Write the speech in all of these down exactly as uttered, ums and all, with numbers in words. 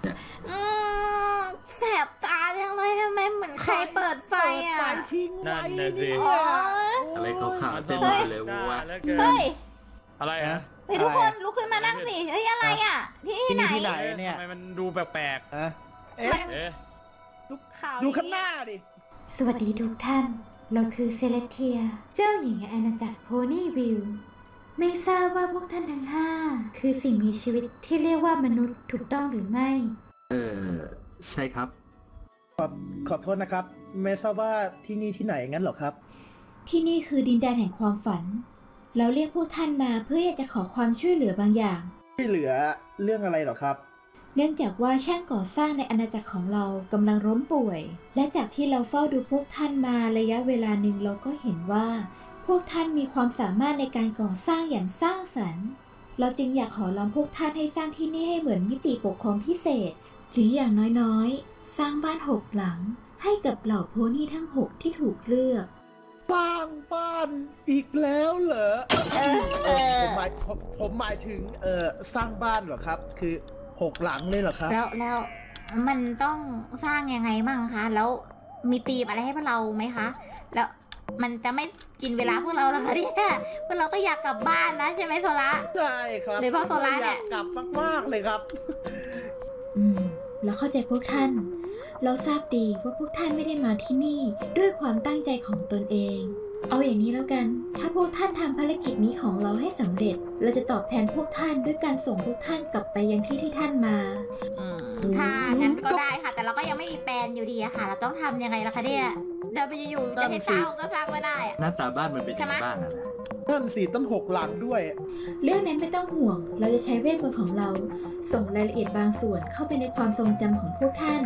อืมแสบตาจังเลยทำไมเหมือนใครเปิดไฟอ่ะนั่นนะสิอะไรขาวๆเต็มไปเลยว่าเฮ้ยอะไรอะเฮ้ยทุกคนลุกขึ้นมานั่งสิเฮ้ยอะไรอ่ะที่ไหนที่ไหนเนี่ยทำไมมันดูแปลกๆอะเอ๊ะดูข้างหน้าดิสวัสดีทุกท่านเราคือเซเลเทียเจ้าหญิงอาณาจักรโพนี่วิลไม่ทราบว่าพวกท่านทั้งห้าคือสิ่งมีชีวิตที่เรียกว่ามนุษย์ถูกต้องหรือไม่เออใช่ครับขอขอโทษนะครับไม่ทราบว่าที่นี่ที่ไหนงั้นหรอครับที่นี่คือดินแดนแห่งความฝันเราเรียกพวกท่านมาเพื่อจะขอความช่วยเหลือบางอย่างช่วยเหลือเรื่องอะไรหรอครับเนื่องจากว่าช่างก่อสร้างในอาณาจักรของเรากำลังล้มป่วยและจากที่เราเฝ้าดูพวกท่านมาระยะเวลาหนึ่งเราก็เห็นว่าพวกท่านมีความสามารถในการก่อสร้างอย่างสร้างสรรค์เราจึงอยากขอร้องพวกท่านให้สร้างที่นี่ให้เหมือนมิติปกครองพิเศษหรืออย่างน้อยๆสร้างบ้านหกหลังให้กับเหล่าโพนี่ทั้งหกที่ถูกเลือกสร้างบ้านอีกแล้วเหรอเออเออผมหมายผมผมหมายถึงเออสร้างบ้านเหรอครับคือหกหลังเลยเหรอครับแล้วแล้วมันต้องสร้างยังไงบ้างคะแล้วมีธีมอะไรให้พวกเราไหมคะแล้วมันจะไม่กินเวลาพวกเราหรอคะเนี่ยพวกเราก็อยากกลับบ้านนะใช่ไหมโซล่าใช่ครับโดยเฉพาะโซล่าเนี่ยกลับมากๆเลยครับอืมแล้วเข้าใจพวกท่านเราทราบดีว่าพวกท่านไม่ได้มาที่นี่ด้วยความตั้งใจของตนเองเอาอย่างนี้แล้วกันถ้าพวกท่านทำภารกิจนี้ของเราให้สำเร็จเราจะตอบแทนพวกท่านด้วยการส่งพวกท่านกลับไปยังที่ที่ท่านมาถ้างั้นก็ได้ค่ะแต่เราก็ยังไม่มีแปลนอยู่ดีอะค่ะเราต้องทำยังไงล่ะคะเนี่ยเดี๋ยวไปอยู่จะให้สร้างก็สร้างไม่ได้หน้าตาบ้านมันเป็นยังไงบ้างอะนั่นสิตั้งหกหลังด้วยเรื่องนั้นไม่ต้องห่วงเราจะใช้เวทมนต์ของเราส่งรายละเอียดบางส่วนเข้าไปในความทรงจำของพวกท่าน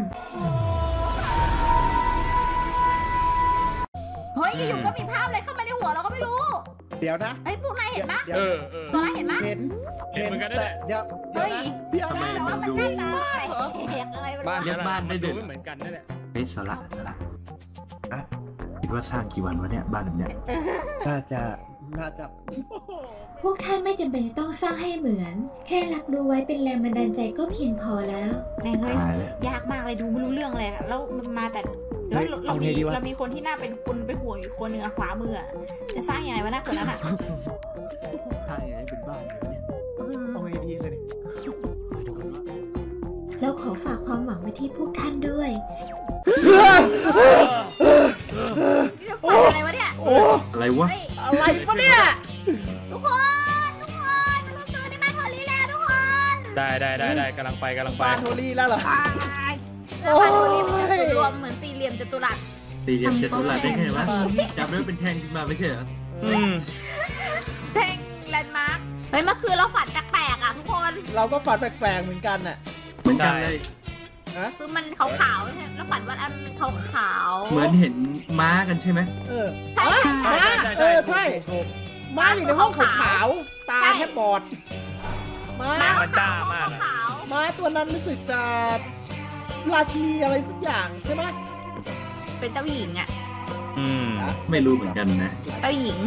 เฮ้ยอยู่ก็มีภาพอะไรเข้ามาในหัวเราก็ไม่รู้เดี๋ยวนะเฮ้ยพวกนายเห็นปะเออโซล่าเห็นปะเห็นเห็นเหมือนกันนั่นแหละเดี๋ยวเฮ้ยเดี๋ยวนะแต่ว่ามันหน้าตาบ้านบ้านได้เดินเหมือนกันนั่นแหละเฮ้ยโซล่าโซล่าคิดว่าสร้างกี่วันวะเนี่ยบ้านแบบเนี้ยน่าจะน่าจะพวกท่านไม่จำเป็นต้องสร้างให้เหมือนแค่รับรู้ไว้เป็นแรงบันดาลใจก็เพียงพอแล้วแม่งเฮ้ยยากมากเลยดูไม่รู้เรื่องเลยแล้วมันมาแต่แล้วเรามีเรามีคนที่น่าเป็นคนเป็นห่วงอยู่คนหนึ่งอะขวามือจะสร้างยังไงวะหน้าคนนั้นอะสร้างยังไงเป็นบ้านเลยเนี่ยเอาไงดีเลยเราขอฝากความหวังไว้ที่พวกท่านด้วยนี่จะฝันอะไรวะเนี่ยอะไรวะอะไรวะเนี่ยทุกคนทุกคนมาลุ้นซื้อในบ้านโทลี่แล้วทุกคนได้ได้ได้ได้กำลังไปกำลังไปบ้านโทลี่แล้วเหรอแล้วบ้านโทลี่เป็นจุดรวมเหมือนสี่เหลี่ยมจัตุรัสสี่เหลี่ยมจัตุรัสได้ไงวะจำได้เป็นแท่งขึ้นมาไม่ใช่เหรอแท่งแลนด์มาร์คเฮ้ยเมื่อคืนเราฝันแปลกๆอ่ะทุกคนเราก็ฝันแปลกๆเหมือนกันน่ะเหมือนกันเลยคือมันขาวๆใช่ไหมแล้วฝันว่าอันมันขาวๆเหมือนเห็นม้ากันใช่ไหมเออใช่เออใช่ม้าอยู่ในห้องขาวๆตาแทบบอดม้ามันจ้ามากม้าตัวนั้นรู้สึกจะราชินีอะไรสักอย่างใช่ไหมเป็นเจ้าหญิงอ่ะอืมไม่รู้เหมือนกันนะเจ้าหญิง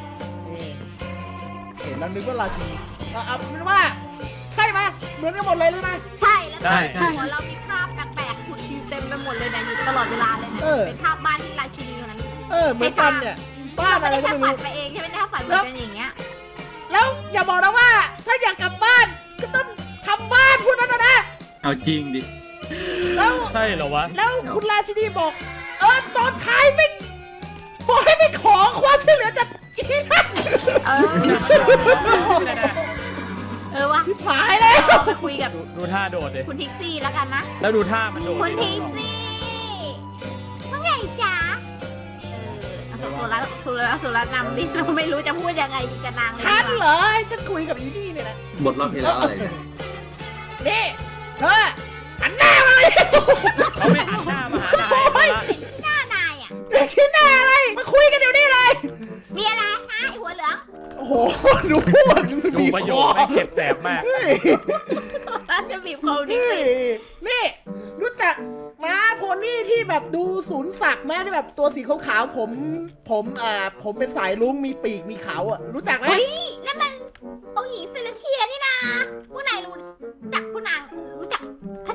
เห็นแล้วนึกว่าราชินีเอาเป็นว่าใช่ไหมเหมือนกันหมดเลยหรือไงใช่แล้วในหัวเรามีภาพแปลกๆขุดคิวเต็มไปหมดเลยนะอยู่ตลอดเวลาเลยนะเป็นภาพบ้านที่ราชินีอยู่นั้นเออเหมือนกันเนี่ยบ้านอะไรก็ไม่รู้ฝันไปเองใช่ไหมถ้าฝันเป็นอย่างเงี้ยแล้วอย่าบอกนะว่าถ้าอยากกลับบ้านก็ต้องทำบ้านพวกนั้นนะเอาจริงดิแล้วใช่เหรอวะแล้วคุณราชินีบอกเออตอนท้ายไม่บอกให้ไปขอความช่วยเหลือจากอีนั่นเออเออวะหายเลยไปคุยกับดูท่าโดดเลยคุณทิกซี่แล้วกันนะแล้วดูท่ามันโดดคุณทิกซี่ว่าไงจ๊ะเออสุรัตสุรัตสุรัตนำดิเราไม่รู้จะพูดยังไงดีกับนางฉันเหรอจะคุยกับอีนี่เนี่ยนะบทรอบที่แล้วอะไรนี่เธอหันหน้ามาเลยเขาไม่หันหน้ามาหานายที่หน้านายอ่ะที่หน้าอะไรมาคุยกันเดี๋ยวนี้เลยมีอะไรฮะไอหัวเหลืองโอ้โหดูพูดดูประโยคไม่เก็บแสบมากน่าจะบีบเขาดินี่รู้จักม้าโพนี่ที่แบบดูศูนย์ศักดิ์แม่ที่แบบตัวสีขาวๆผมผมอ่าผมเป็นสายลุ้งมีปีกมีเขาอ่ะรู้จักไหมเฮ้ยนั่นมันองค์หญิงเซเลเทียนี่นะผู้นายรู้จักผู้นางรู้จักพนางได้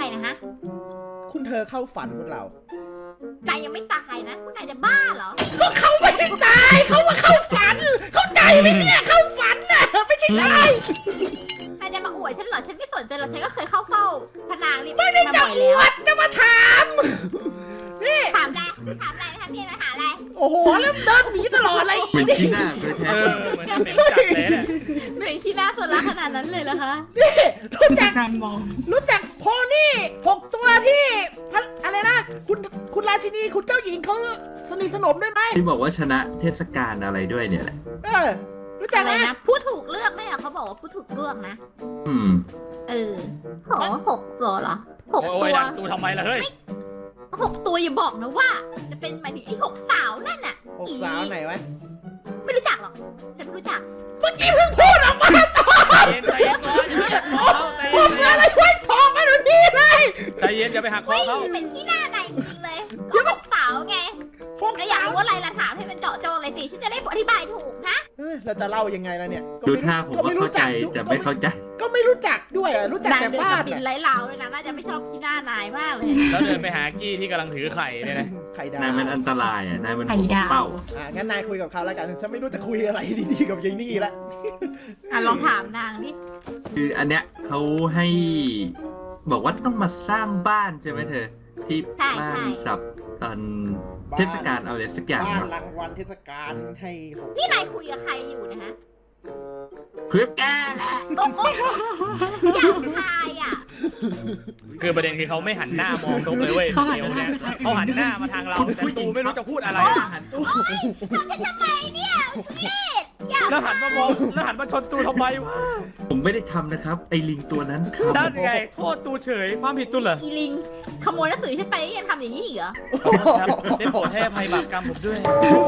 รนะฮะคุณเธอเข้าฝันพวกเรานายยังไม่ตายนะพวกนายจะบ้าเหรอก็เขาไม่ได้ตายเขามาเข้าฝัน เข้าใจไหมเนี่ยเข้าฝันน่ะไม่ใช่ตายนายจะมาอวดฉันเหรอฉันไม่สนใจหรอกฉันก็เคยเข้าเฝ้าพระนางรีบไม่ได้มาจะบ่อยอแล้ววดจะมาถามนี่ถามอะไรถามอะไรถามพี่มาหาอะไรโอ้โหแล้วเดินหนีตลอดเลยเหมือนขี้หน้าเลยแท้เออเหมือนเหม็นจัดเลยเนี่ยเหมือนขี้หน้าตัวละขนาดนั้นเลยเหรอคะนี่รู้จักการมองรู้จักโพนี่หกตัวที่พระอะไรนะคุณคุณราชินีคุณเจ้าหญิงเขาสนิทสนมด้วยไหมที่บอกว่าชนะเทศกาลอะไรด้วยเนี่ยแหละเออรู้จักอะไหมไรนะผู้ถูกเลือกไหมอะเขาบอกว่าผู้ถูกเลือกนะอืมเออโหหกตัวเหรอหกโอ้ตัยว ดังตูทำไมล่ะเฮ้ยหกตัวอย่าบอกนะว่า จะเป็นหมายถึงไอ้หกสาวนั่นน่ะหกสาวไหนวะไม่รู้จักหรอกฉันไม่รู้จักเมื่อกี้เพิ่งพูดออกมาใจเย็นใจเย็นก่อนอย่าไปหักคอเขาใจผเย็มนอะไรไว้ทองมาดูนี่เลยใจเย็นอย่าไปหักคอเฮ้ยเขาเป็นที่หน้าในจริงๆเลยก็หกสาวไงหกแล้วอยาสาก วรู้อะไรล่ะถามให้มันเจาะจงเลยสิฉันจะได้อธิบายถูกนะเฮ้ยเราจะเล่ายังไงล่ะเนี่ยก็ดูไม่รู้ท่าผมก็ว่าไม่รู้เข้าใจจักแต่ไม่เข้าใจก็ไม่รู้จักด้วยอ่ะรู้จักนายแต่เดินบ้ากับนบินน่ะไร้ลาวเลยนะน่าจะไม่ชอบขี้หน้านายมากเลยแล้วเดินไปหากี้ที่กำลังถือไข่เนี่ยนะไข่ดาวนายมันอันตรายอ่ะ นายมันไข่ดาวเป้าอ่ะงั้นนายคุยกับเขาแล้วกันฉันไม่รู้จะคุยอะไรดีๆกับยายนี่ละอ่ะลองถามนางดิคืออันเนี้ยเขาให้บอกว่าต้องมาสร้างบ้านใช่ไหมเธอ ที่บ้านสับตอนเทศกาลอะไรสักอย่างบ้านเนาะรางวัลเทศกาลให้หกนี่นายคุยกับใครอยู่นะฮะเพื่อแกแหละอยากทายอ่ะคือประเด็นคือเขาไม่หันหน้ามองตรงเลยเว้ยเดี๋ยวเนี่ยเขาหันหน้ามาทางเราแต่ตูไม่รู้จะพูดอะไรทำกันทำไมเนี่ยทุเรศอย่าแล้วหันมามองแล้วหันมาชนตูทำไมวะผมไม่ได้ทำนะครับ ไอ้ลิงตัวนั้นครับด้านไงโทษตูเฉยความผิดตูเหรออีลิงขโมยหนังสือฉันไปยังทำอย่างนี้อีกเหรอครับได้โปรดให้อภัยบาปกรรมผมด้วย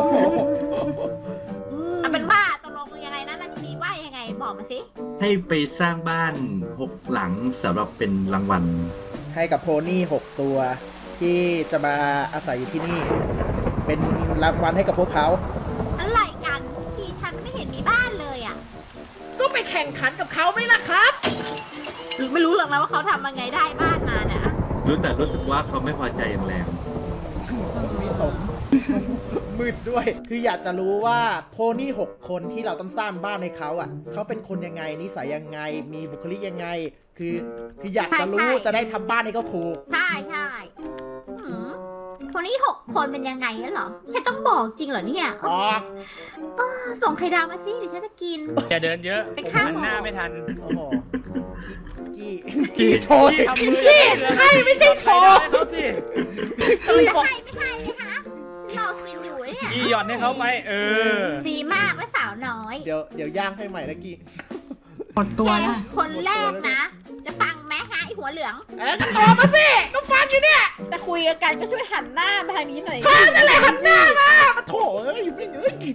เอาเป็นว่าตกลงยังไงนะนาชินีว่ายังไงบอกมาสิให้ไปสร้างบ้านหกหลังสำหรับเป็นรางวัลให้กับโพนี่หกตัว ที่จะมาอาศัยอยู่ที่นี่ เป็นรางวัลให้กับพวกเขาอะไรกันที่ฉันไม่เห็นมีบ้านเลยอ่ะก็ไปแข่งขันกับเขาไหมล่ะครับไม่รู้หรอกนะว่าเขาทำยังไงได้บ้านมาเนี่ยรู้แต่รู้สึกว่าเขาไม่พอใจอย่างแรงมืดด้วย คืออยากจะรู้ว่าโพนี่หกคนที่เราต้องสร้างบ้านให้เขาอ่ะ เขาเป็นคนยังไงนิสัยยังไง มีบุคลิกยังไง คือคืออยากจะรู้จะได้ทำบ้านให้เขาถูกใช่ใช่หืมคนนี้หกคนเป็นยังไงนั่นเหรอฉันต้องบอกจริงเหรอเนี่ยออกเออส่งไข่ดาวมาสิเดี๋ยวฉันจะกินอย่าเดินเยอะไปผมข้างหันหน้าไม่ทันโอ้โหกี่กี่โชว์พี่ทำมือกี่ให้ไม่ใช่โชว์ให้เขาสิจะให้ไม่ให้นะคะฉันรอกินอยู่เนี่ยพี่หย่อนให้เขาไป เออดีมากแม่สาวน้อยเดี๋ยวเดี๋ยวย่างให้ใหม่นะกี้หมดตัวแกละคนแรกนะ จะฟังไหมฮะไอหัวเหลืองเอ๊ะก็ตอบมาสิก็ฟังอยู่เนี่ยจะคุยกันก็ช่วยหันหน้ามาทางนี้หน่อยฟังนั่นแหละหันหน้ามามาโถเอ้ยอยู่นี่เอ้ย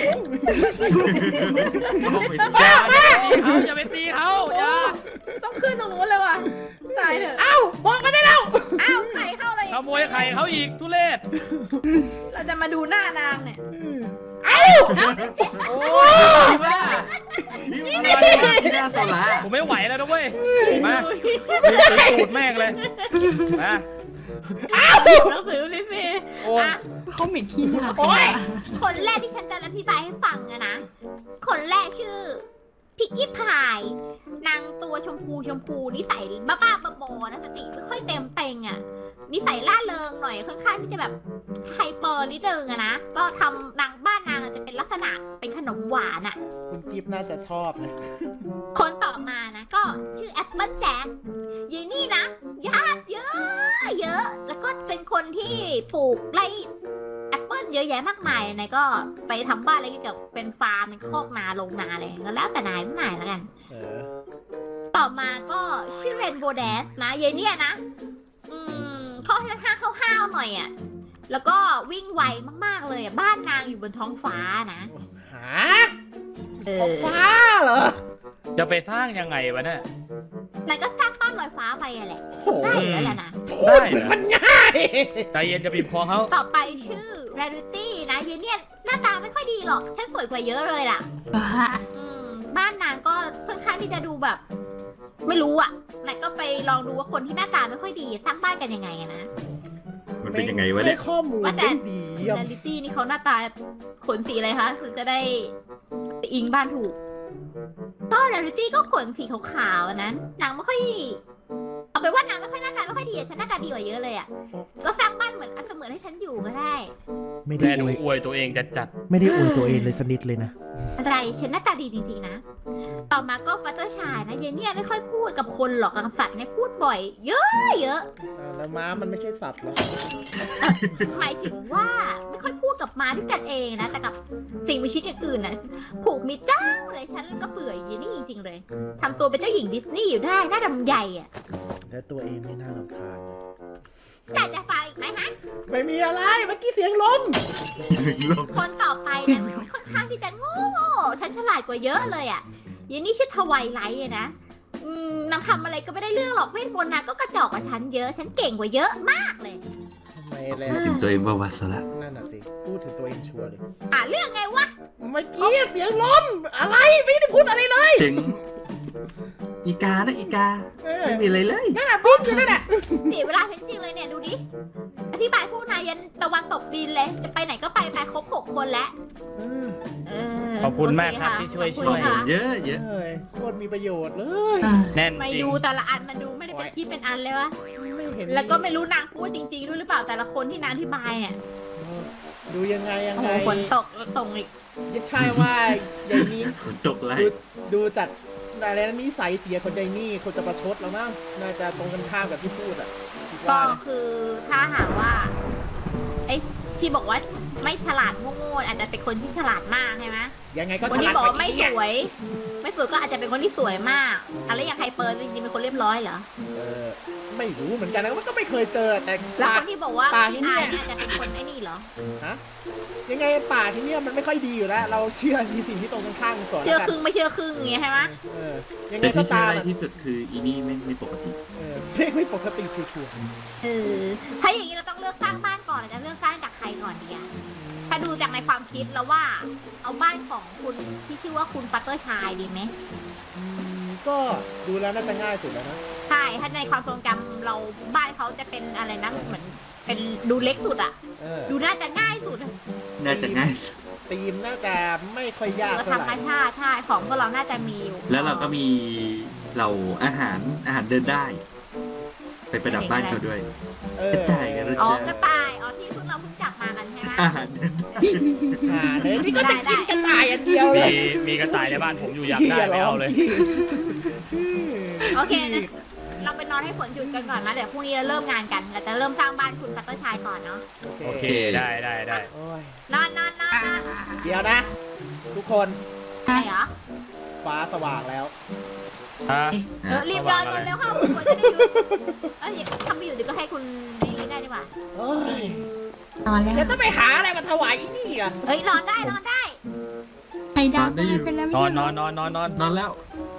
อย่าไปตีเขาอย่าต้องขึ้นตรงนู้นเลยว่ะตายเถอะเอ้าบอกมาได้แล้วอ้าวใครเข้าเลยขโมยไข่เขาอีกทุเรศเราจะมาดูหน้านางเนี่ยเอ้าโอ้ยดีมากที่หน้าโซล่าผมไม่ไหวแล้วนะเว้ย มาตูดแม่งเลย มาหนังสือลิซี่โอ้ยเขาเหม็นขี้หน้าโอ้ยคนแรกที่ฉันจะอธิบายให้ฟังอะนะ คนแรกชื่อพิกกี้พายนางตัวชมพูชมพูนิสัยบ้าๆบอๆนะสติไม่ค่อยเต็มเต็งอะนิสัยล่าเริงหน่อยค่อนข้างที่จะแบบไฮเปอร์นิดนึงอะนะก็ทำนางบ้านนางจะเป็นลักษณะเป็นขนมหวานอะคุณกิฟต์น่าจะชอบนะคนต่อมานะก็ชื่อแอปเปิลแจ็คยายนี่นะญาติเยอะเยอะ แล้วก็เป็นคนที่ปลูกไร่แอปเปิลเยอะแยะมากมายนายก็ไปทำบ้านอะไรเกี่ยวกับเป็นฟาร์มเป็นคอกนาลงนาอะไรก็แล้วแต่นายไม่นายแล้วกันเออต่อมาก็ชื่อเรนโบว์แดสนะยายเนี่ยนะ อืมเขาค่อนข้างห้าวๆหน่อยอ่ะ แล้วก็วิ่งไวมากๆเลยอะบ้านนางอยู่บนท้องฟ้านะหาเอท้องอฟ้าเหรอจะไปสร้างยังไงวะเนี่ยนายก็สร้างบ้านลอยฟ้าไปอะแหละโอ้โหได้อยู่แล้วแหละนะพูดเหมือนมันง่ายใจเย็นจะบีบคอเขาต่อไปชื่อ Rarity นะเยเนี่ยหน้าตาไม่ค่อยดีหรอก ฉันสวยกว่าเยอะเลยล่ะ อืม บ้านนางก็ค่อนข้างที่จะดูแบบไม่รู้อ่ะนายก็ไปลองดูว่าคนที่หน้าตาไม่ค่อยดีสร้างบ้านกันยังไงอะนะมันเป็นยังไงวะเนี่ยให้ข้อมูลว่าแต่ได้ดีเยี่ยมเรลิตี้นี่เขาหน้าตาขนสีอะไรคะถึงจะได้ไปอิงบ้านถูกก็เรลิตี้ก็ขนสีขาวๆนั้นนางไม่ค่อยเอาเป็นว่านางไม่ค่อยหน้าตาไม่ค่อยดีอะฉันหน้าตาดีกว่าเยอะเลยอ่ะก็สร้างบ้านเหมือนเสมือนให้ฉันอยู่ก็ได้ไม่ได้แม่ดูอวยอวยตัวเองจัดจัดไม่ได้อวยตัวเองเลยสนิทเลยนะอะไรฉันหน้าตาดีจริงๆนะต่อมาก็ฟัตเตอร์ชายนะเยเนี่ยไม่ค่อยพูดกับคนหรอกกับสัตว์เนี่ยพูดบ่อย เยอะเยอะอ่าแล้วม้ามันไม่ใช่สัตว์เหรอหมายถึงว่าไม่ค่อยพูดกับม้าด้วยกันเองนะแต่กับสิ่งมีชีวิตอื่นๆนะผูกมิตรจ้างเลยฉันก็เบื่อเยนี่จริงๆเลยทำตัวเป็นเจ้าหญิงดิสนีย์อยู่ได้หน้าดำใหญ่อะแต่ตัวเองไม่น่ารำคาญเลยแต่จะฟังอีกไหมฮะไม่มีอะไรเมื่อกี้เสียงลมคนต่อไปนั้นค่อนข้างที่จะโง่โง่ฉันฉลาดกว่าเยอะเลยอ่ะยายนี่ชื่อทวายไลท์อะนะอืมนางทำอะไรก็ไม่ได้เรื่องหรอกเวทมนต์นะก็กระจอกกว่าฉันเยอะ ฉันเก่งกว่าเยอะมากเลยทำไมแล้ถึงตัวเองว่าวัสละนั่นน่ะสิพูดถึงตัวเองชัวร์เลยหาเรื่องไงวะเมื่อกี้เสียงลมอะไรไม่ได้พูดอะไรเลยถึงอีกานะอีกาเออไม่มีอะไรเลยนั่นน่ะปุ๊บอยู่นั่นน่ะเสียเวลาจริงๆเลยเนี่ยดูดิ อธิบายพวกนายยันตะวันตกดินเลย จะไปไหนก็ไปไปครบหกคนแล้วอืมเออขอบคุณมากครับที่ช่วยขอบช่คุวณยค่ะเยอะเยอะเอ้ยโคตรมีประโยชน์เลยแน่นไม่จริงดูแต่ละอันมันดูไม่ได้เป็นชิ้นเป็นอันเลยวะไม่เห็นแล้วก็ไม่รู้นางพูดจริงๆด้วยหรือเปล่าแต่ละคนที่นางอธิบายเนี่ยดูยังไงยังโอ้ไงโหฝนตกส่งอีกใช่ว่าอย่างนี้ตกไล่ดูดูจากอะไรนะนิสัยเสียคนใจนี่คนจะประชดแล้วมั้งน่าจะตรงกันข้ามกับที่พูดอ่ะคิดก็ว่านะคือถ้าหากว่าไอ้ที่บอกว่าไม่ฉลาดโง่ๆอาจจะเป็นคนที่ฉลาดมากใช่ไหมยังไงก็คนฉที่ลาดบอกกว่าว่าไม่นี้สอ่ะวย ไม่สวยก็อาจจะเป็นคนที่สวยมากอะไรอย่างไฮเปอร์จริงๆเป็นคนเรียบร้อยเหรอเออไม่รู้เหมือนกันนะมันก็ไม่เคยเจอแต่แล้วป่าคนที่บอกว่าป่าพี่ที่อาเนี่ยยเนี่ยอาจจะเป็นคนไอ้นี่เหรอฮะยังไงป่าที่เนี่ยมันไม่ค่อยดีอยู่แล้ว เราเชื่อในสิ่งที่ตรงกันข้ามกันก่อนเชื่อแล้วคกัรึ่งไม่เชื่อครึ่งอย่างเงี้ยใช่ไหมเออยังไงแต่ก็ที่เชื่อตามได้อะที่สุดคืออีนี่ไม่ไม่ปกติเออไม่ไม่ปกติชัวร์เออถ้าอย่างนี้เราต้องเลือกสร้างบ้านก่อนเราจะเลือกสร้างจากใครก่อนดีอะถ้าดูจากในความคิดแล้วว่า เอาบ้านของคุณที่ชื่อว่าคุณฟัตเตอร์ชายดีไหมๆอืมก็ดูแล้วน่าจะง่ายสุดแล้วนะใช่ถ้าในความทรงจำเราบ้านเขาจะเป็นอะไรนะเหมือนเป็นดูเล็กสุดอะเออดูน่าจะง่ายสุดอะน่าจะง่ายธีมน่าจะไม่ค่อยยากเออเท่าธรไหรมร่ชาติใช่ของพวกเราน่าจะมีอยู่แล้วเราก็มีเหล่าอาหารอาหารเดินได้ ไปประดับบ้านเขาด้วยเอกระอต่ายกันนะอ๋อจ๊ะกระต่ายอ๋อที่เพิ่งเราเพิ่งจับมากันใช่ไหมอาหารเดินได้อ่าเนี่ยนี่ก็จะได้กินกระต่ายอันเดียวเลมียมีกระต่ายในบ้านผมอยู่อยากได้ไม่เอาเลยโอเคนะเราไปนอนให้ฝนหยุดกันก่อนนะเดี๋ยวพรุ่งนี้เราเริ่มงานกันเราจะเริ่มสร้างบ้านคุณฟัตเตอร์ชายก่อนเนาะโอเคโอเค ได้ได้ได้โอ้ยนอนนอนนอนนอนเดี๋ยวนะ ทุกคนใช่เหรอฟ้าสว่างแล้วฮะเออรีบนอนกันแล้วค่ะคุณฝนจะได้หยุดเอออย่าทำไปอยู่เดี๋ยวก็ให้คุณนี่ได้ดีกว่าโอ้ยนี่นอนแล้วเดี๋ยวต้องไปหาอะไรมาถวายอีนี่อ่ะเอ้ยนอนได้นอนได้ไข่ดาวก็ให้ไปแล้วไม่นอนใช่เหนรออนนอนนอนนอนนอนแล้ว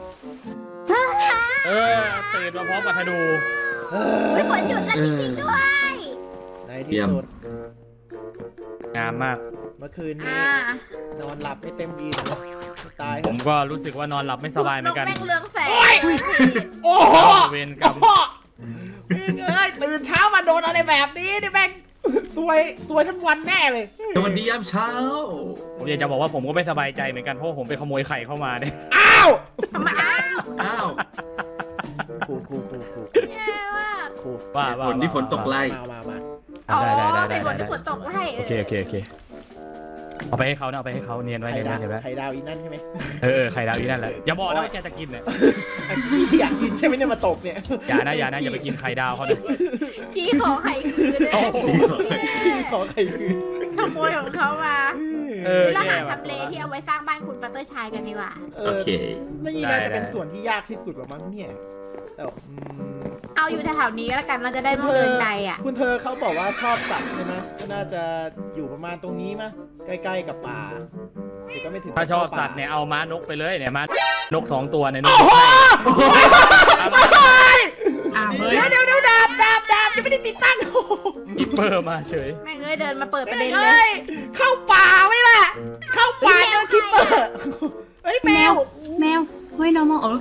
เออตื่นมาพร้อมกับธนูเอเฮ้อยฝนหยุดแล้วจริงๆด้วยในที่สุดงามมากเมื่อคืนนี้อ่านอนหลับไม่เต็มอิ่มตายผมก็รู้สึกว่านอนหลับไม่สบายเหมือนกันแม่งเรืองแสงโอ้โหเวรกรรมโอ้โหเอ้ยตื่นเช้ามาโดนอะไรแบบนี้นี่แม่งสวยสวยทั้งวันแน่เลยสวัสดียามเช้าผมอยากจะบอกว่าผมก็ไม่สบายใจเหมือนกันเพราะว่าผมไปขโมยไข่เข้ามาเนี่ยอ้าวทำไมอ้าวอ้าวครูครูครูครูแย่มากครูว่าว่าฝนที่ฝนตกไล่มามามาอ๋อได้ได้ได้เป็นฝได้นที่ฝนตกไล่โอเคโอเคโอเคเอาไปให้เขานะเอาไปให้เขาเนียนไว้ไข่เนียนดาไว้วเนียนไว้ไข่ดาวอีนั่นใช่ไหมเออไข่ดาวอีนั่นแหละอย่าบอกนะว่าแกจะกินเนี่ยไอ้ที่อยากกินใช่ไหมเนี่ยมาตกเนี่ยอย่านะอย่านะอย่าไปกินไข่ดาวเขานะกี้ขอไข่คืนเลยโอ้โหขอไข่คืนขโมยของเขามาเออเราแย่หาว่ะทำเลที่เอาไว้สร้างบ้านคุณฟัตเตอร์ชายกันดีกว่าโอเคนี่น่าจะเป็นส่วนที่ยากที่สุดหรอมั้งเนี่ยแต่อืมเอาอยู่แถวๆนี้แล้วกันเราจะได้ไม่เดินไกลอ่ะคุณเธอเขาบอกว่าชอบสัตว์ใช่ไหมก็น่าจะอยู่ประมาณตรงนี้มั้ยใกล้ๆกับป่าแต่ก็ไม่ถึงถ้าชอบสัตว์เนี่ยเอาม้านกไปเลยเนี่ยม้านกสองตัวเนี่ยนกโอ้โหอ้าวเฮ้ยเดี๋ยวเดี๋ยวเดี๋ยวดาบดาบดาบยังไม่ได้ติดตั้งโอ้โหอิปเปอร์มาเฉยแม่งเอ้ยเดินมาเปิดประเด็นเลยฮ้เข้าป่าไหมล่ะ เข้าป่าเจอคิปเปอร์เฮ้ยแมแมวว แมว เฮ้ยน้องมองเออเดี๋ยว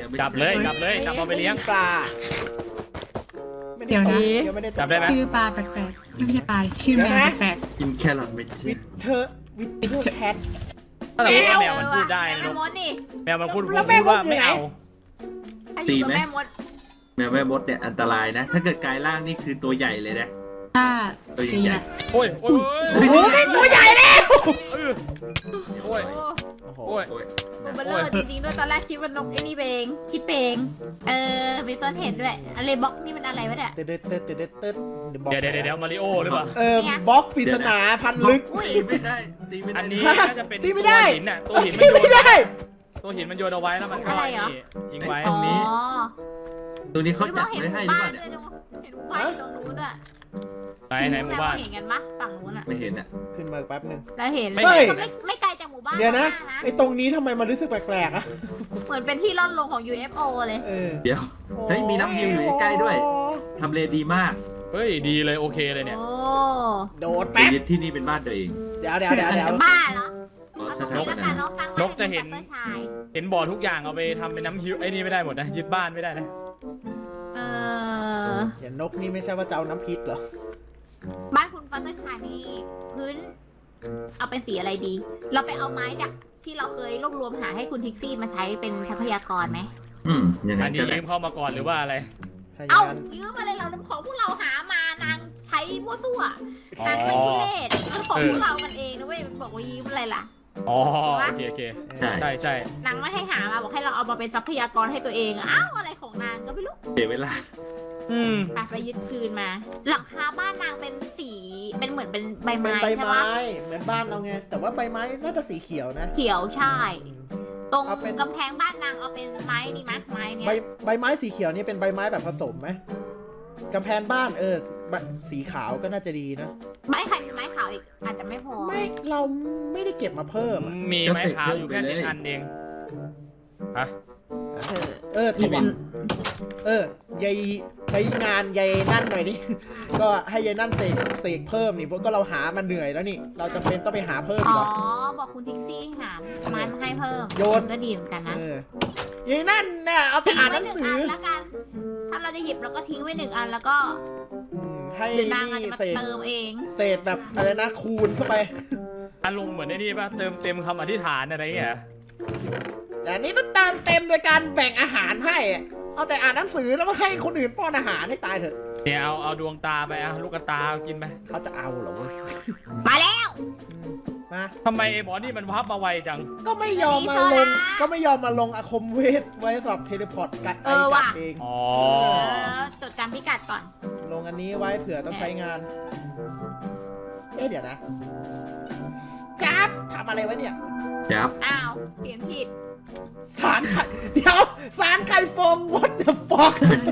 ไม่จับเลยจับเลยจับเอาไปเลี้ยงปลาเดี๋ยวนะยังไม่ได้จับได้ไหมชื่อปลาแปลกๆไม่ใช่ปลาชื่อแมวแปลกกินแครอทไม่ใช่วิเทอร์วิเทอร์แคทถ้าสมมติว่าแมวมันเออพูดได้แม่นะลูกมดนี่แมวมันพูดแล้วพูแม่ดมดว่าอยู่ไม่ไหนเอาถ้าอยู่กับแม่มดแมวแม่มดเนี่ยอันตรายนะ ถ้าเกิดกลายร่างนี่คือตัวใหญ่เลยนะๆถ้าตัวตีใหญ่นะโอ้ยโอ้ยโอ้โหตัวใหญ่แล้วเออโอ้ยโอ้โหโอ้ยโอ้ยตัวเบลเลอร์จริงๆด้วยตอนแรกคิดว่านกไอ้นี่เองคิดเองเออมีต้นเห็นด้วยอะไรบล็อกนี่มันอะไรวะเนี่ยเติร์ดเติร์ดเติร์ดเติร์ดเดี๋ยวเดี๋ยวเดี๋ยวมาริโอหรือเปล่าเออบล็อกปริศนาพันลึกอุ้ยตีไม่ได้ตีไม่ได้อันนี้น่าจะเป็นตีไม่ได้ตัวหินน่ะตัวหินมันที่โยนไม่ได้ตัวหินมันโยนเอาไว้แล้วมันก็อะไรเหรอนี่ยิงไว้อ๋อตัวนี้เขาจัดเห็นไว้หให้มู่หรือบ้าเปนล่าเลเนี่ยยเห็นหมู่บ้านอยู่ตรงนู้นอ่ะไหนไหนหมู่บ้านเห็นกันปะฝั่งนู้นอ่ะไม่เห็นอ่ะขึ้นมาแป๊บนึงเราเห็นไม่ไม่เห็นไม่ไม่ไกลจากหมู่บ้านเดี๋ยวนะมากไอ้ตรงนี้ทำไมมันรู้สึกแปลกๆอ่ะเหมือนเป็นที่ล่อนลงของ ยู เอฟ โอ เลยเออเดี๋ยว เฮ้ยมีน้ำฮิวอยู่ใกล้ๆด้วย ทำเลดีมากเฮ้ยดีเลยโอเคเลยเนี่ยโอ้โดดไปแป๊บยึดที่นี่เป็นบ้านตัวเองเดี๋ยวเดี๋ยวเดี๋ยวเดี๋ยวบ้าเหรออ๋อเอาสตรงถานี้ปแล้วนากันเราสร้างบ้านนกจะเห็นให้ป็ชายเห็นบ่อทุกอย่างเอาไปทำเป็นน้ำฮิวไอ้นี่ไม่ได้หมดนะยึดบ้านไม่ได้นะเอออย่านกนี่ไม่ใช่ว่าจะเอาน้ำพิษเหรอบ้านคุณฟัตเตอร์ชายนี่พื้น เอาเป็นสีอะไรดี เราไปเอาไม้จากที่เราเคยรวบรวมหาให้คุณทิกซี่มาใช้เป็นทรัพยากรไหมอืมอย่างอันั้น นนี้ก็ได้ยืมเข้ามาก่อนหรือว่าอะไรถ้าอย่าเอ้างนั้นยืมมาเลยเรานำของพวกเราหามานางใช้มั่วซั่วอ๋อนางไม่ทุเรศเอาของพวกเรากันเองนะเว้ยบอกว่ายืมอะไรล่ะอ๋อโอเคโอเคใช่ใช่ใช่นางไม่ให้หามาบอกให้เราเอามาเป็นทรัพยากรให้ตัวเองอะอ้าวอะไรของนางก็ไม่รู้เสียเวลาอืมไปไปยึดคืนมา หลังคาบ้านนางเป็นสีเป็นเหมือนเป็นใบเป็นไม้ใบใช่ไม้ปะเหมือนบ้านเราไง แต่ว่าใบไม้น่าจะสีเขียวนะเขียวใช่ ตรงเอาเป็นกำแพงบ้านนางเอาเป็นไม้ดีไหมไม้เนี้ยใบใบไม้สีเขียวนี่เป็นใบไม้แบบผสมไหมกำแพงบ้านเออใบสีขาวก็น่าจะดีนะไม้ไข่มีไม้ขาวอีกอาจจะไม่พอไม่เราไม่ได้เก็บมาเพิ่มอะมีไม้ขาวอยู่แค่หนึ่งอันเองฮะเออเออพี่ทำวินเออ ยายใช้งานยายนั่นหน่อยดิ ก็ให้ยายนั่นเสกเสกเพิ่มนี่เพราะก็เราหามาเหนื่อยแล้วนี่ เราจำเป็นต้องไปหาเพิ่มอ๋อก่อนบอกคุณทิกซี่หาไม้มาให้เพิ่มโยนก็ดีเหมือนกันนะเออยายนั่นเนี่ยเอาแต่ทิ้งอ่านหไว้นังหนึ่งสือัอนแล้วกัน ถ้าเราจะหยิบเราก็ทิ้งไว้หนึ่งอันแล้วก็อืมให้หรือนางอาจจะมาเศษเติมเองเศษแบบอะไรนะคูณเข้าไปอารมณ์เหมือนไอ้นี่ป่ะเติมเต็มคำอธิษฐานอะไรเงี้ยแต่อันนี้ต้องเติมเต็มโดยการแบ่งอาหารให้อะเอาแต่อ่านหนังสือแล้วก็ให้คนอื่นป้อนอาหารให้ตายเถอะเนี่ยเอาเอาดวงตาไปเอาลูกตาเอากินไปเขาจะเอาเหรอเว้ยมาแล้วมาทำไมไอ้หมอนี่มันวับมาไวจังก็ไม่ยอมมาลง ก็ไม่ยอมมาลงอาคมเวทไว้สำหรับเทเลพอร์ตกัดไอกัดเองอ๋อเออจดจำพิกัดก่อนลงอันนี้ไว้เผื่อต้องใช้งาน เอ๊ะเดี๋ยวนะจับทำอะไรไว้เนี่ยครับอ้าวเขียนผิดสารไข่เดี๋ยวสารไข่ฟง what the fuck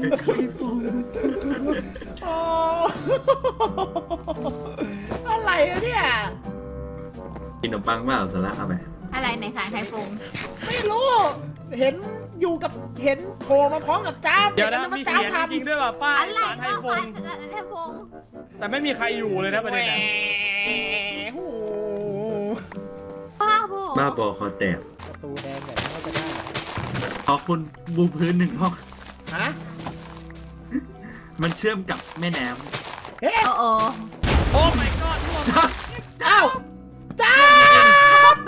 โอ้ อะไรอะเนี่ยกินขนมปังเปล่าสาระเอาไปอะไรในสายไทยฟงไม่รู้ เห็นอยู่กับเห็นโผล่มาพร้อมกับจ้าบเดี๋ยวนะห็มีจ้าเขียนทจริงๆด้วยป่ะป้ายอะไรสารไทยฟงสารไทยฟงแต่ไม่มีใครอยู่เลยนะประำแหวเด็นน่ะโอ้โหป้าโบบ้าบอคอแตกประตูแดงแบบนี้ก็จะได้ขอคุณบูพื้นหนึ่งห้องฮะมันเชื่อมกับแม่น้เฮ้โอ้โอโอ้ my god ร่วงเอ้าจ้าบ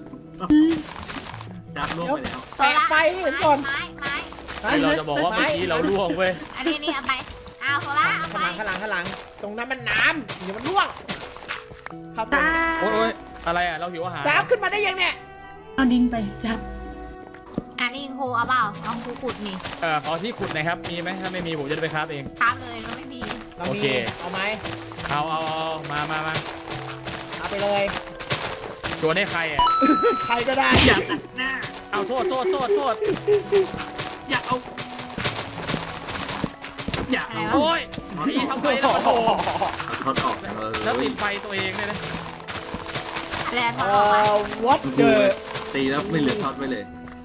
ำจับล่วงไปแล้วแปะไฟให้เห็นก่อนไม้ไม้ไอ้เราจะบอกว่าเมื่อกี้เราล่วงเว้ยอันนี้นี่เอาไปอ้าวโซล่าเอาไปข้างหลังข้างหลังข้างหลัง ตรงนั้นมันน้ำเดี๋ยวมันร่วง เข้าตัวโอ้ยโอ้ยอะไรอ่ะเราหิวอาหารจ้าบขึ้นมาได้ยังเนี่ยเอาดินไปจับอันนี้ครูเอาเปล่าเอาครูขุดนี่เออขอที่ขุดหน่อยครับมีไหมถ้าไม่มีผมจะได้ไปคราฟเองตามเลยเราไม่มีเราโอมีเคเอาไหมเอาเอาเอามามามาเอาไปเลยชวนให้ใครอ่ะใครก็ได้อย่าตัดหน้าเอาโทษโทษโทษโทษอย่าเอา อย่าอะไรเอาวะโอ้ยนี่ทำไมแล้วมาโถเอาทอดออกเออแล้วติดไฟตัวเองเนี่ยนะอะไรทเอ่อดออกมาอ what ดู the ตีแล้วไม่เหลือทอดไว้เลย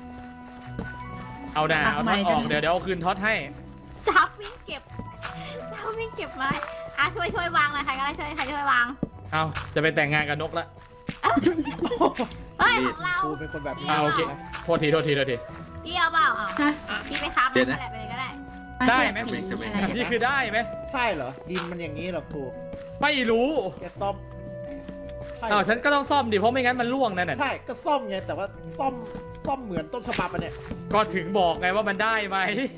เอาด่าเอาท็อตออกเดี๋ยวเดี๋ยวเอาคืนท็อตให้จับวิ่งเก็บจับวิ่งเก็บไม้อ่ะช่วยช่วยวางเลยใครก็ได้ช่วยใครช่วยวางเอาจะไปแต่งงานกับนกละเฮ้ยของเราครูเป็นคนแบบนี้อ่าโอเค โทษทีโทษทีโทษทีพี่เอาเปล่าเอาฮะพี่ไปครับเดี๋ยวนะไปเลยก็ได้ได้ไหมสีอะไรแบบนี้คือได้ไหมใช่เหรอดินมันอย่างนี้เหรอครูไม่รู้แกซ่อมใช่อ้าวฉันก็ต้องซ่อมดิเพราะไม่งั้นมันร่วงนั่นน่ะใช่ก็ซ่อมไงแต่ว่าซ่อมซ่อมเหมือนต้นฉบับอะเนี่ยก็ถึงบอกไงว่ามันได้ไหม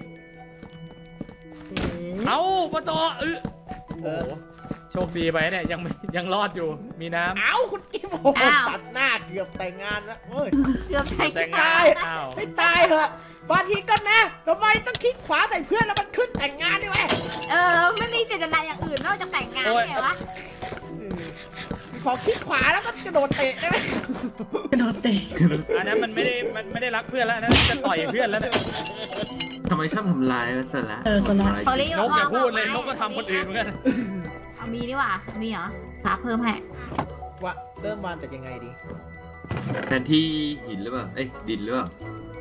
เอาปะตอเออเออโชคดีไปเนี่ยยังไม่ยังรอดอยู่มีน้ำเอ้าคุณกิ๊บโอ้โหอ้าวตัดหน้าเกือบแต่งงานแล้วเฮ้ยเกือบใช้แต่งงาตาน ยอ้าวให้ตายเหอะบางทีก็นะทำไมต้องคลิกขวาใส่เพื่อนแล้วมันขึ้นแต่งงานด้วยวะเออไม่มีเจตนาอย่างอื่นนอกจากแต่งงานไงวะขอคลิกขวาแล้วก็กระโดดเตะได้ไหมกระโดดเตะอันนั้นมันไม่ได้มันไม่ได้รักเพื่อนแล้วอันนั้นจะต่อยเพื่อนแล้วเนี่ยทำไมชอบทำลายวัสละเออคนละทำลายโอลินกอย่าพูดเลยนกก็ทำคนอื่นเหมือนกันเอามีนี่หว่ามีเหรอครับเพิ่มให้ว่าเริ่มวานจากยังไงดีแทนที่หินหรือเปล่า เอ้ยดินหรือเปล่า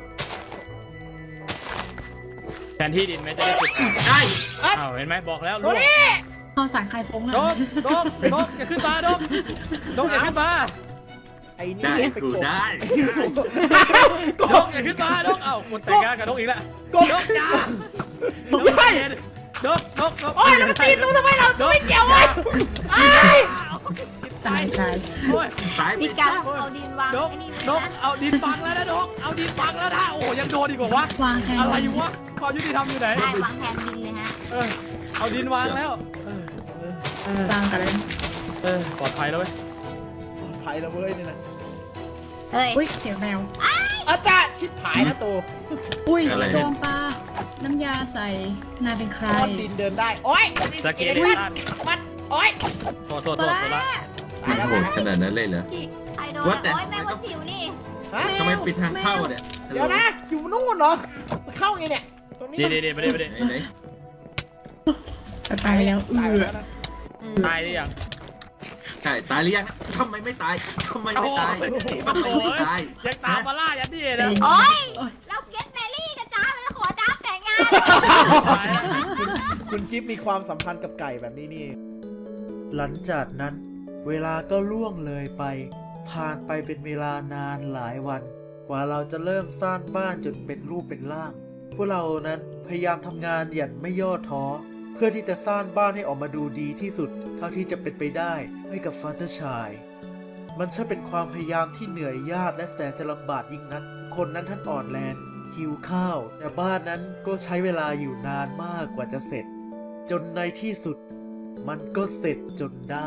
แทนที่ดินไหมจะได้จุดได้อ้าวเห็นไหมบอกแล้วโอล่วงลิเข้าสายคลายฟงเลยนกนกนกอย่าขึ้นมานกนกอย่าขึ้นมาไอ้นี่ได้ไปครูกดได้กนดกอย่าขึ้นมานกเอ้าคนแต่งงานกับนกอีกแล้วกดนกอย่านกอย่านกนกนกโอ้ยแล้วมันตีตู้ทำไมเราไม่เกี่ยวเลยไอ้ตายตายโอ้ยตายไปมีการเอาดินวางนกไอ้นี่นเลยกนะเอาดินบังแล้วนะนกเอาดินบังแล้วนะโอ้โหยังโดนอีกเหรอวะวางแทนอะไรวะความยุติธรรมอยู่ไหนได้วางแทนดินเลยฮะเออเอาดินวางแล้วเออเออวางกันเลยเออปลอดภัยแล้วเว้ยไผ่ละเว้ยนี่นะเฮ้ยอุ้ยเสียงแมวอาจารย์ชิบหายนะตัวอุ้ยอะไรโดนปลาน้ำยาใส่นายเป็นใครก้อนดินเดินได้ โอ้ยสเกตเดชันมันโอ้ยโทษโทษโทษโทษละมันโหดขนาดนั้นเลยเหรอใครโดนว่าแต่โอ้ยแม่ว่าจิ๋วนี่ฮะทำไมปิดทางเข้าเนี่ยเดี๋ยวนะ อยู่นู่นเหรอมาเข้าไงเนี่ย ตรงนี้เดี๋ยวเดี๋ยวเดี๋ยวไม่ได้ไม่ได้ไหนไหนจะตายแล้วเอตายอแล้วนะเออตายหรือยังใช่ตายหรือยังทำไมไม่ตายทำไมไม่ตายทำไมไม่ตายยังตามมาล่ายันที่นะโอ้ยโอ้ยเราเก็ตแมรี่กันจ้าเลยขอจ้าแต่งงานคุณกิฟมีความสัมพันธ์กับไก่แบบนี้นี่เองหลังจากนั้น เวลาก็ล่วงเลยไป ผ่านไปเป็นเวลานานหลายวัน กว่าเราจะเริ่มสร้างบ้านจนเป็นรูปเป็นร่าง พวกเรานั้นพยายามทำงานอย่างไม่ย่อท้อ เพื่อที่จะสร้างบ้านให้ออกมาดูดีที่สุด เท่าที่จะเป็นไปได้ให้กับฟาเธอร์ชาย มันช่างเป็นความพยายามที่เหนื่อยยากและแสนจะลำบากยิ่งนัก คนนั้นท่านอ่อนแรงหิวข้าว แต่บ้านนั้นก็ใช้เวลาอยู่นานมากกว่าจะเสร็จ จนในที่สุด มันก็เสร็จจนได้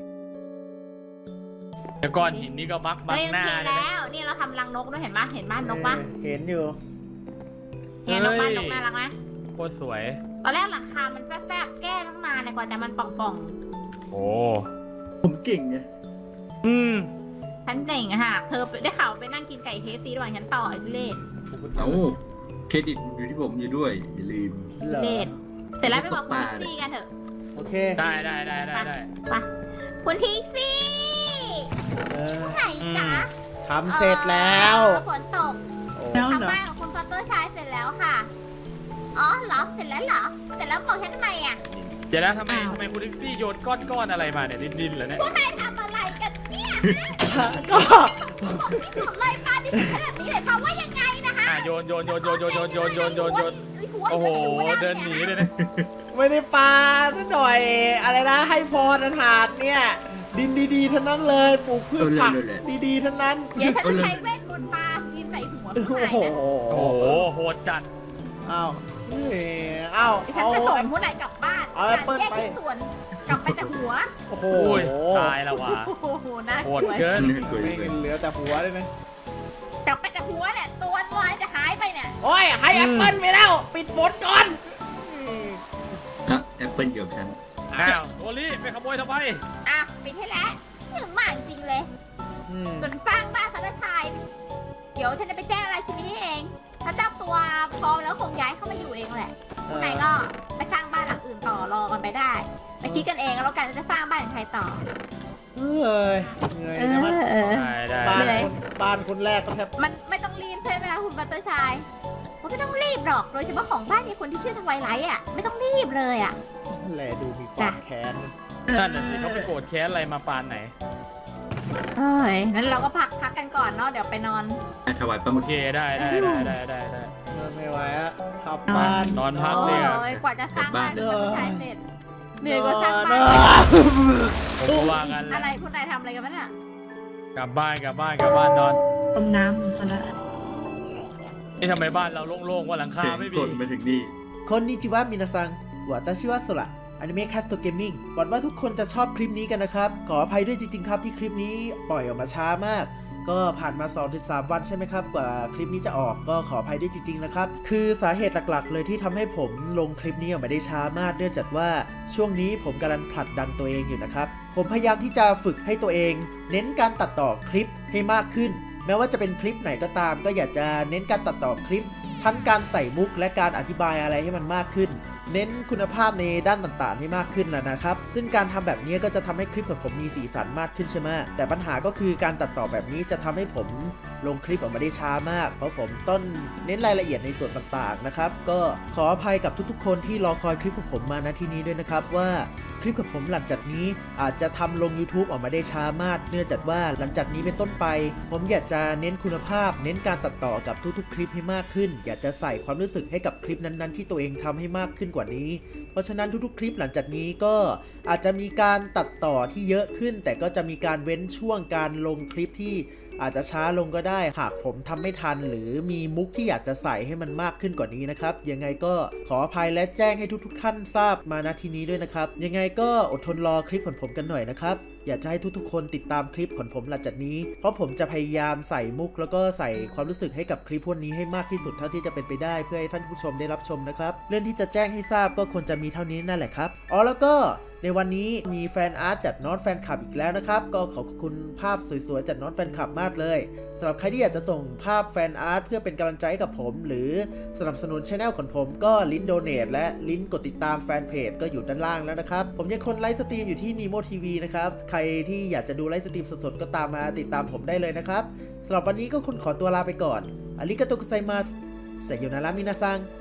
แต่ก้อนหินนี่ก็มักบังเฮ้ยหน้าโอเคเลยแล้นะว นี่เราทำรังนกด้วยเห็นปะเห็นบ้านนกปะเห็นอยู่เห็นนกบ้านนกน่ารักไหมโคตรสวยตอนแรกหลังคา มันแฟบๆแก้ตั้งนานเลยกว่าจะมันป่องโอ้ผมเก่งไงอืมๆฉันเก่งอะค่ะเธอได้ข่าวไปนั่งกินไก่เคฟซีระหว่างฉันต่อไอ้ทุเล่เอ้าเครดิตอยู่ที่ผมอยู่ด้วยอย่าลืมเหรอเล่เสร็จแล้วไปบอกคุณทิกซี่กันเถอะโอเคได้ได้ได้ได้ได้ไปคุณทิกซี่เออไหนจ๊ะทำเสร็จแล้วเออฝนตกโอ้แล้วเหรอทำบ้านของคุณฟัตเตอร์ชายเสร็จแล้วค่ะ อ๋อเหรอ เสร็จแล้วเหรอ เสร็จแล้วบอกฉันทำไมอ่ะเดี๋ยวนะทำไมอ้าวทำไมคุณลิกซี่โยนก้อนก้อนอะไรมาเนี่ยดินดินเหรอเนี่ยพวกนายทำอะไรกันเนี่ยก็บอกที่สุดเลยป้าที่สุดขนาดนี้เลยค่ะว่ายังไงนะคะอ่ะโยนโยนโยนโยนโยนโยนโยนโยนโยนโยนหัวโอ้โหหัวเดินหนีเลยนะไม่ได้ปลาซะหน่อย อะไรนะ ให้พรอันหาดเนี่ย ดินดีๆทั้งนั้นเลย ปลูกพืชผักดีๆทั้งนั้นเดี๋ยวฉันจะใช้เวทมนต์ปลายินใส่หัวพวกโอ้นายโหนะโอ้โหโหดจัดอ้าวเฮ้ยอ้าวเดี๋ยวฉันเอาจะส่งพวกนายกลับบ้านเอาการแอปเปิ้ลแยกไปชิ้นส่วนกลับไปแต่หัวโอ้โหโอ้ยตายแล้วว่ะโอ้โหน่าโหกลัดวเกินคุยไม่เลยเหลือแต่หัวเลยนะกลับไปแต่หัวเนี่ยตัวลอยจะหายไปเนี่ยโอ้ย ให้แอปเปิ้ลไปแล้ว ปิดฝนก่อนอ่ะแอปเปิลอยู่กับฉันอ้าวโอลี่ไปขโมยทำไมอ่ะปิดให้แล้วหนึ่งหมากจริงเลยอืมจนสร้างบ้านสัตว์ชาย เดี๋ยวฉันจะไปแจ้งอะไรชีวิตให้เอง ถ้าเจ้าตัวพร้อมแล้วคงย้ายเข้ามาอยู่เองแหละพวกนายก็ไปสร้างบ้านหลังอื่นต่อรอกันไปได้ไปคิดกันเองแล้วกันว่าจะสร้างบ้านของใครต่อเฮ้ยเหนื่อยนะมันเออได้ได้บ้านเหนื่อยคนบ้านคนแรกก็แทบมันไม่ต้องรีบใช่ไหมคะคุณบัตเตอร์ชายมันไม่ต้องรีบหรอก โดยเฉพาะของบ้านนี้คนที่ชื่อทวายไลท์อ่ะ ไม่ต้องรีบเลยอ่ะแหละดูมีความแค้นนั่นน่ะสิเขาไปโกรธแค้นอะไรมาปานไหนเอ้ยงั้นเราก็พักพักกันก่อนเนาะเดี๋ยวไปนอนถวายปลาหโอมึกเคได้ได้ได้ได้ได้ได้เออไม่ไหวอะขับบ้านนอนพักโอ้เลยอ่ะยกว่าจะสร้างบ้านเอเป็นอผู้ชายเสร็จเหนื่อยกว่าสร้างบ้านผมก็ว่ากันแหอะไรละพวกนายทำอะไรกันบ้างเนี่ยกลับบ้านกลับบ้านกลับบ้านนอนต้มน้ำซะละนี่ทำไมบ้านเราโล่งๆว่าหลังคาเสียงไม่กมีดมาถึงนี่คนนิจิวะมินาซังวาตาชิวะโซระอนิเมะแคสโตเกมมิ่งหวังว่าทุกคนจะชอบคลิปนี้กันนะครับ ขออภัยด้วยจริงๆครับที่คลิปนี้ปล่อยออกมาช้ามาก ก็ผ่านมา สองถึงสาม วันใช่ไหมครับกว่าคลิปนี้จะออกก็ขออภัยด้วยจริงๆนะครับคือสาเหตุหลักๆเลยที่ทำให้ผมลงคลิปนี้ออกมาได้ช้ามากเนื่องจากว่าช่วงนี้ผมกำลังผลัดดันตัวเองอยู่นะครับผมพยายามที่จะฝึกให้ตัวเอง เน้นการตัดต่อคลิปให้มากขึ้น แม้ว่าจะเป็นคลิปไหนก็ตามก็อยากจะเน้นการตัดต่อคลิปทั้งการใส่มุกและการอธิบายอะไรให้มันมากขึ้นเน้นคุณภาพในด้านต่างๆให้มากขึ้นแล้วนะครับซึ่งการทำแบบนี้ก็จะทำให้คลิปของผมมีสีสันมากขึ้นใช่ไหมแต่ปัญหาก็คือการตัดต่อแบบนี้จะทำให้ผมลงคลิปออกมาได้ช้ามากเพราะผมต้องเน้นรายละเอียดในส่วนต่างๆนะครับก็ขออภัยกับทุกๆคนที่รอคอยคลิปของผมมาณที่นี้ด้วยนะครับว่าคลิปของผมหลังจากนี้อาจจะทำลง YouTube ออกมาได้ช้ามากเนื่องจากว่าหลังจากนี้เป็นต้นไปผมอยากจะเน้นคุณภาพเน้นการตัดต่อกับทุกๆคลิปให้มากขึ้นอยากจะใส่ความรู้สึกให้กับคลิปนั้นๆที่ตัวเองทำให้มากขึ้นกว่านี้เพราะฉะนั้นทุกๆคลิปหลังจากนี้ก็อาจจะมีการตัดต่อที่เยอะขึ้นแต่ก็จะมีการเว้นช่วงการลงคลิปที่อาจจะช้าลงก็ได้หากผมทำไม่ทันหรือมีมุกที่อยากจะใส่ให้มันมากขึ้นกว่านี้นะครับยังไงก็ขออภัยและแจ้งให้ทุกๆท่านทราบมาณที่นี้ด้วยนะครับยังไงก็อดทนรอคลิปของผมกันหน่อยนะครับอยากจะให้ทุกๆคนติดตามคลิปของผมหลังจากนี้เพราะผมจะพยายามใส่มุกแล้วก็ใส่ความรู้สึกให้กับคลิปพวกนี้ให้มากที่สุดเท่าที่จะเป็นไปได้เพื่อให้ท่านผู้ชมได้รับชมนะครับเรื่องที่จะแจ้งให้ทราบก็ควรจะมีเท่านี้นั่นแหละครับอ๋อแล้วก็ในวันนี้มีแฟนอาร์ตจากน้องแฟนคลับอีกแล้วนะครับก็ขอบคุณภาพสวยๆจากน้องแฟนคลับมากเลยสำหรับใครที่อยากจะส่งภาพแฟนอาร์ตเพื่อเป็นกำลังใจให้กับผมหรือสนับสนุนช่องของผมก็ลิงก์โดเนทและลิงก์กดติดตามแฟนเพจก็อยู่ด้านล่างแล้วนะครับผมยังคนไลฟ์สตรีมอยู่ที่ Nemo ที วี นะครับใครที่อยากจะดูไลฟ์สตรีมสดๆก็ตามมาติดตามผมได้เลยนะครับสำหรับวันนี้ก็คุณขอตัวลาไปก่อนอาริกาโตกุไซมัสไซโยนารามินาซัง